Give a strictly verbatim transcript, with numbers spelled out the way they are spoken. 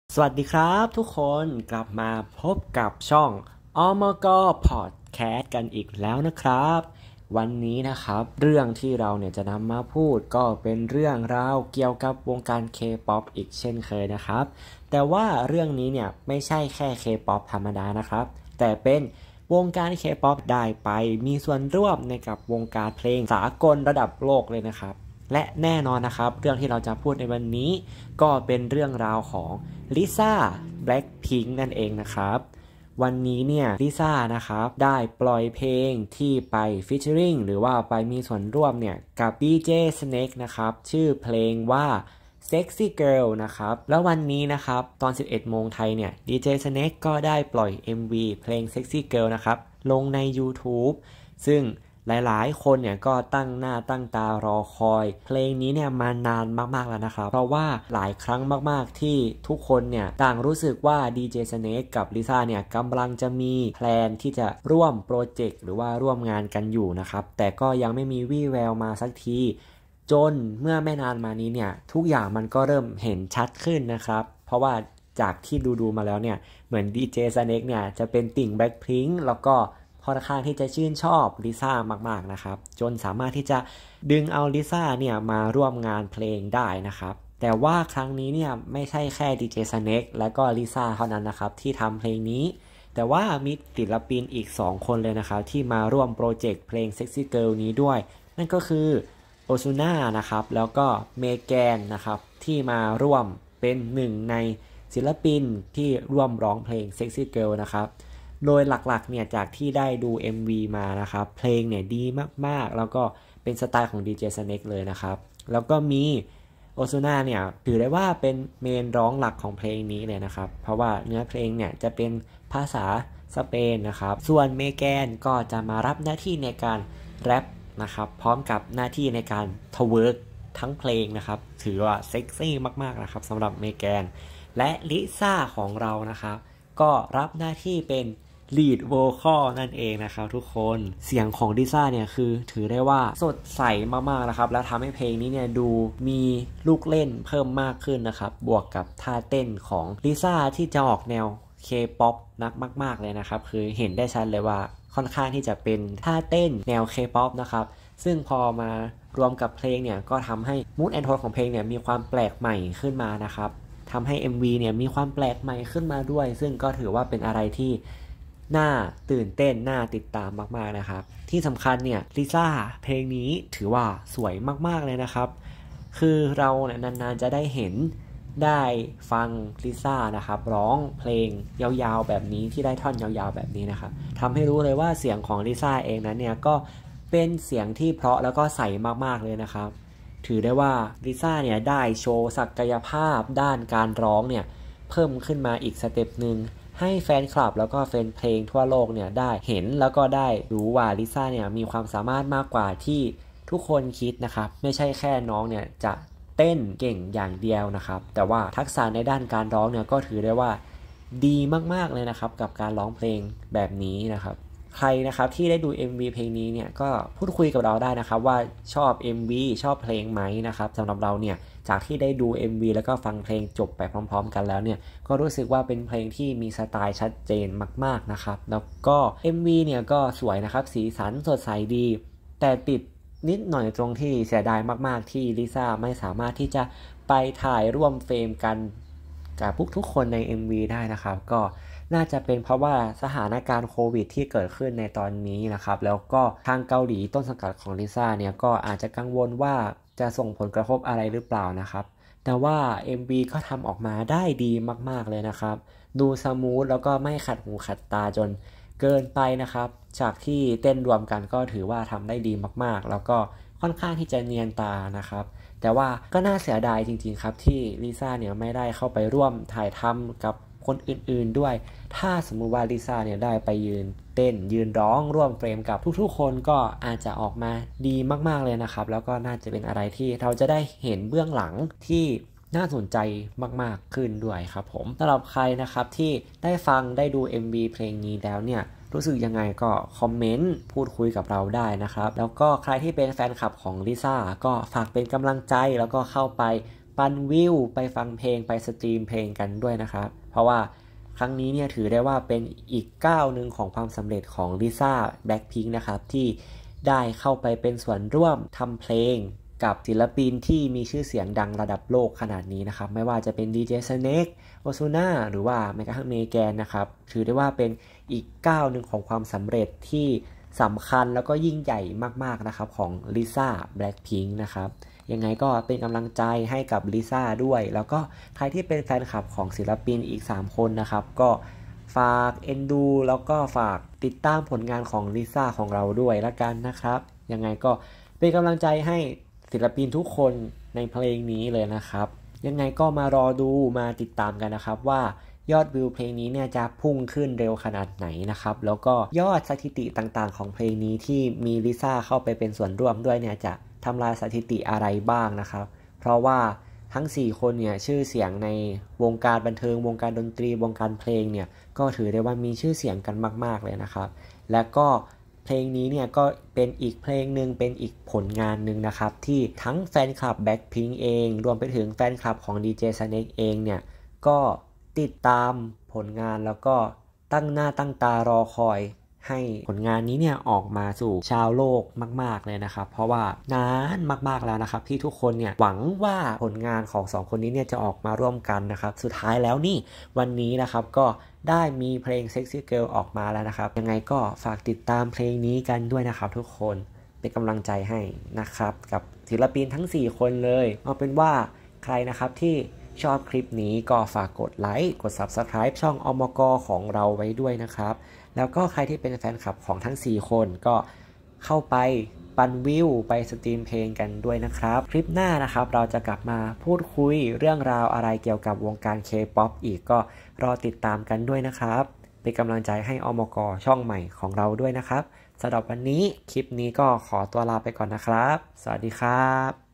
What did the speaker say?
สวัสดีครับทุกคนกลับมาพบกับช่องอมกพอดแคสต์กันอีกแล้วนะครับวันนี้นะครับเรื่องที่เราเนี่ยจะนำมาพูดก็เป็นเรื่องราวเกี่ยวกับวงการ K-pop อีกเช่นเคยนะครับแต่ว่าเรื่องนี้เนี่ยไม่ใช่แค่ K-pop ธรรมดานะครับแต่เป็นวงการ K-pop ได้ไปมีส่วนร่วมในกับวงการเพลงสากลระดับโลกเลยนะครับและแน่นอนนะครับเรื่องที่เราจะพูดในวันนี้ก็เป็นเรื่องราวของลิซ่า Blackpink นั่นเองนะครับวันนี้เนี่ยลิซ่านะครับได้ปล่อยเพลงที่ไปฟีเจอริงหรือว่าไปมีส่วนร่วมเนี่ยกับ ดี เจ Snake นะครับชื่อเพลงว่า Sexy Girl นะครับแล้ววันนี้นะครับตอน สิบเอ็ดโมงไทยเนี่ย ดี เจ Snake ก็ได้ปล่อย เอ็ม วี เพลง Sexy Girl นะครับลงใน YouTube ซึ่งหลายๆคนเนี่ยก็ตั้งหน้าตั้งตารอคอยเพลงนี้เนี่ยมานานมากๆแล้วนะครับเพราะว่าหลายครั้งมากๆที่ทุกคนเนี่ยต่างรู้สึกว่า ดี เจ Snake กับลิซ่าเนี่ยกำลังจะมีแพลนที่จะร่วมโปรเจกต์หรือว่าร่วมงานกันอยู่นะครับแต่ก็ยังไม่มีวี่แววมาสักทีจนเมื่อไม่นานมานี้เนี่ยทุกอย่างมันก็เริ่มเห็นชัดขึ้นนะครับเพราะว่าจากที่ดูๆมาแล้วเนี่ยเหมือน ดี เจ Snake เนี่ยจะเป็นติ่ง Blackpink แล้วก็ค่อนข้างที่จะชื่นชอบลิซ่ามากๆนะครับจนสามารถที่จะดึงเอาลิซ่าเนี่ยมาร่วมงานเพลงได้นะครับแต่ว่าครั้งนี้เนี่ยไม่ใช่แค่ ดี เจ Snake และก็ลิซ่าเท่านั้นนะครับที่ทำเพลงนี้แต่ว่ามีศิลปินอีกสองคนเลยนะครับที่มาร่วมโปรเจกต์เพลง Sexy Girl นี้ด้วยนั่นก็คือโอซูน่านะครับแล้วก็เมแกนนะครับที่มาร่วมเป็นหนึ่งในศิลปินที่ร่วมร้องเพลง Sexy Girl นะครับโดยหลักๆเนี่ยจากที่ได้ดู เอ็ม วี มานะครับเพลงเนี่ยดีมากๆแล้วก็เป็นสไตล์ของ ดี เจ Snake เลยนะครับแล้วก็มีโอซูน่าเนี่ยถือได้ว่าเป็นเมนร้องหลักของเพลงนี้เลยนะครับเพราะว่าเนื้อเพลงเนี่ยจะเป็นภาษาสเปนนะครับส่วนเมแกนก็จะมารับหน้าที่ในการแรปนะครับพร้อมกับหน้าที่ในการทเวิร์กทั้งเพลงนะครับถือว่าเซ็กซี่มากๆนะครับสำหรับเมแกนและลิซ่าของเรานะครับก็รับหน้าที่เป็นlead vocal นั่นเองนะครับทุกคนเสียงของลิซ่าเนี่ยคือถือได้ว่าสดใสมากๆนะครับแล้วทำให้เพลงนี้เนี่ยดูมีลูกเล่นเพิ่มมากขึ้นนะครับบวกกับท่าเต้นของลิซ่าที่จะออกแนว K-pop นักมากๆเลยนะครับคือเห็นได้ชัดเลยว่าค่อนข้างที่จะเป็นท่าเต้นแนว K-pop นะครับซึ่งพอมารวมกับเพลงเนี่ยก็ทำให้ mood and tone ของเพลงเนี่ยมีความแปลกใหม่ขึ้นมานะครับทำให้ เอ็ม วี เนี่ยมีความแปลกใหม่ขึ้นมาด้วยซึ่งก็ถือว่าเป็นอะไรที่น่าตื่นเต้นน่าติดตามมากๆนะครับที่สำคัญเนี่ยลิซ่าเพลงนี้ถือว่าสวยมากๆเลยนะครับคือเราเนี่ยนานๆจะได้เห็นได้ฟังลิซ่านะครับร้องเพลงยาวๆแบบนี้ที่ได้ท่อนยาวๆแบบนี้นะครับทำให้รู้เลยว่าเสียงของลิซ่าเองนั้นเนี่ยก็เป็นเสียงที่เพราะแล้วก็ใสมากๆเลยนะครับถือได้ว่าลิซ่าเนี่ยได้โชว์ศักยภาพด้านการร้องเนี่ยเพิ่มขึ้นมาอีกสเต็ปนึงให้แฟนคลับแล้วก็แฟนเพลงทั่วโลกเนี่ยได้เห็นแล้วก็ได้รู้ว่าลิซ่าเนี่ยมีความสามารถมากกว่าที่ทุกคนคิดนะครับไม่ใช่แค่น้องเนี่ยจะเต้นเก่งอย่างเดียวนะครับแต่ว่าทักษะในด้านการร้องเนี่ยก็ถือได้ว่าดีมากๆเลยนะครับกับการร้องเพลงแบบนี้นะครับใครนะครับที่ได้ดู เอ็ม วี เพลงนี้เนี่ยก็พูดคุยกับเราได้นะครับว่าชอบ เอ็ม วี ชอบเพลงไหมนะครับสำหรับเราเนี่ยจากที่ได้ดู เอ็ม วี แล้วก็ฟังเพลงจบไปพร้อมๆกันแล้วเนี่ยก็รู้สึกว่าเป็นเพลงที่มีสไตล์ชัดเจนมากๆนะครับแล้วก็ เอ็ม วี เนี่ยก็สวยนะครับสีสันสดใสดีแต่ติดนิดหน่อยตรงที่เสียดายมากๆที่ลิซ่าไม่สามารถที่จะไปถ่ายร่วมเฟรมกันกับทุกๆคนใน เอ็ม วี ได้นะครับก็น่าจะเป็นเพราะว่าสถานการณ์โควิดที่เกิดขึ้นในตอนนี้นะครับแล้วก็ทางเกาหลีต้นสังกัดของลิซ่าเนี่ยก็อาจจะกังวลว่าจะส่งผลกระทบอะไรหรือเปล่านะครับแต่ว่า เอ็ม วี ก็ทำออกมาได้ดีมากๆเลยนะครับดูสมูทแล้วก็ไม่ขัดหูขัดตาจนเกินไปนะครับจากที่เต้นรวมกันก็ถือว่าทำได้ดีมากๆแล้วก็ค่อนข้างที่จะเนียนตานะครับแต่ว่าก็น่าเสียดายจริงๆครับที่ลิซ่าเนี่ยไม่ได้เข้าไปร่วมถ่ายทำกับคนอื่นๆด้วยถ้าสมมุติว่าลิซ่าเนี่ยได้ไปยืนเต้นยืนร้องร่วมเฟรมกับทุกๆคนก็อาจจะออกมาดีมากๆเลยนะครับแล้วก็น่าจะเป็นอะไรที่เราจะได้เห็นเบื้องหลังที่น่าสนใจมากๆขึ้นด้วยครับผมสำหรับใครนะครับที่ได้ฟังได้ดู เอ็ม วี เพลงนี้แล้วเนี่ยรู้สึกยังไงก็คอมเมนต์พูดคุยกับเราได้นะครับแล้วก็ใครที่เป็นแฟนคลับของลิซ่าก็ฝากเป็นกำลังใจแล้วก็เข้าไปปปั่นวิวไปฟังเพลงไปสตรีมเพลงกันด้วยนะครับเพราะว่าครั้งนี้เนี่ยถือได้ว่าเป็นอีกก้าวหนึ่งของความสำเร็จของลิซ่าแบล็คพิงค์นะครับที่ได้เข้าไปเป็นส่วนร่วมทำเพลงกับศิลปินที่มีชื่อเสียงดังระดับโลกขนาดนี้นะครับไม่ว่าจะเป็น ดี เจ Snake โอซูน่าหรือว่าแม้กระทั่งเมแกนนะครับถือได้ว่าเป็นอีกก้าวหนึ่งของความสำเร็จที่สำคัญแล้วก็ยิ่งใหญ่มากๆนะครับของลิซ่าแบล็คพิงค์นะครับยังไงก็เป็นกำลังใจให้กับลิซ่าด้วยแล้วก็ใครที่เป็นแฟนคลับของศิลปินอีกสามคนนะครับก็ฝากเอ็นดูแล้วก็ฝากติดตามผลงานของลิซ่าของเราด้วยละกันนะครับยังไงก็เป็นกำลังใจให้ศิลปินทุกคนในเพลงนี้เลยนะครับยังไงก็มารอดูมาติดตามกันนะครับว่ายอดวิวเพลงนี้เนี่ยจะพุ่งขึ้นเร็วขนาดไหนนะครับแล้วก็ยอดสถิติต่างๆของเพลงนี้ที่มีลิซ่าเข้าไปเป็นส่วนร่วมด้วยเนี่ยจะทำลายสถิติอะไรบ้างนะครับเพราะว่าทั้งสี่คนเนี่ยชื่อเสียงในวงการบันเทิงวงการดนตรีวงการเพลงเนี่ยก็ถือได้ว่ามีชื่อเสียงกันมากๆเลยนะครับและก็เพลงนี้เนี่ยก็เป็นอีกเพลงหนึ่งเป็นอีกผลงานหนึ่งนะครับที่ทั้งแฟนคลับแบล็คพิงค์เองรวมไปถึงแฟนคลับของ ดี เจ Snake เองเนี่ยก็ติดตามผลงานแล้วก็ตั้งหน้าตั้งตารอคอยให้ผลงานนี้เนี่ยออกมาสู่ชาวโลกมากๆเลยนะครับเพราะว่านานมากๆแล้วนะครับที่ทุกคนเนี่ยหวังว่าผลงานของสองคนนี้เนี่ยจะออกมาร่วมกันนะครับสุดท้ายแล้วนี่วันนี้นะครับก็ได้มีเพลง Sexy Girl ออกมาแล้วนะครับยังไงก็ฝากติดตามเพลงนี้กันด้วยนะครับทุกคนเป็นกำลังใจให้นะครับกับศิลปินทั้งสี่คนเลยเอาเป็นว่าใครนะครับที่ชอบคลิปนี้ก็ฝากกดไลค์กด ซับสไครบ์ ช่องอมกของเราไว้ด้วยนะครับแล้วก็ใครที่เป็นแฟนคลับของทั้งสี่คนก็เข้าไปปั่นวิวไปสตรีมเพลงกันด้วยนะครับคลิปหน้านะครับเราจะกลับมาพูดคุยเรื่องราวอะไรเกี่ยวกับวงการ K-ป๊อป อีกก็รอติดตามกันด้วยนะครับเป็นกำลังใจให้อมกช่องใหม่ของเราด้วยนะครับสำหรับวันนี้คลิปนี้ก็ขอตัวลาไปก่อนนะครับสวัสดีครับ